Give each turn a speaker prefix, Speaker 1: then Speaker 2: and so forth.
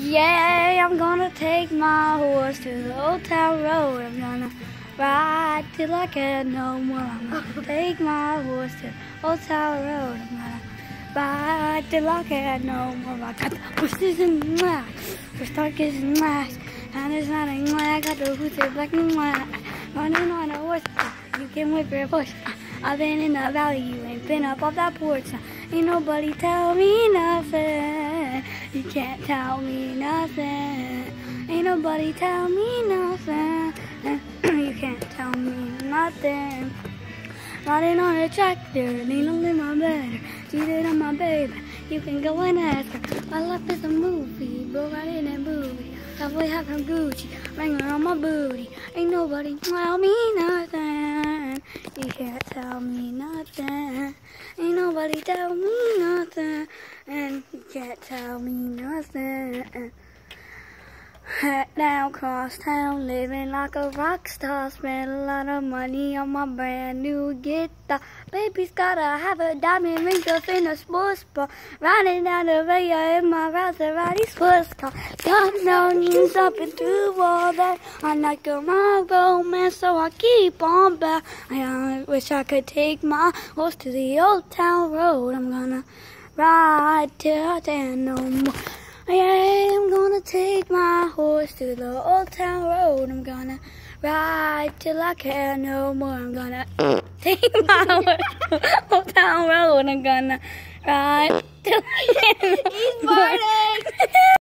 Speaker 1: Yeah, I'm gonna take my horse to the old town road. I'm gonna ride till I can't no more. I'm gonna take my horse to the old town road. I'm gonna ride till I can't no more. I got the horses in my first start is in my and it's not in my. I got the horses black in my running on a horse. You can whip your push. I've been in the valley, you ain't been up off that porch. Ain't nobody tell me nothing. You can't tell me nothing. Ain't nobody tell me nothing. You can't tell me nothing. Riding on a tractor, leaning on my bed, cheated on my baby. You can go and ask her. My life is a movie, bro, riding in booty. Halfway half from Gucci, ringing on my booty. Ain't nobody tell me nothing. You can't tell me nothing. Ain't nobody tell me nothing. And you can't tell me nothing. Head down cross town, living like a rock star. Spent a lot of money on my brand new guitar. Baby's gotta have a diamond ring up in a sports bar. Riding down the radio in my Maserati sports car. Got no news up into all that. I like my romance, so I keep on back. I wish I could take my horse to the old town road. I'm gonna ride till I can't no more. Yeah, I'm gonna take my horse to the old town road. I'm gonna ride till I can't no more. I'm gonna take my horse to the old town road. I'm gonna ride till I can't no more.
Speaker 2: He's farting!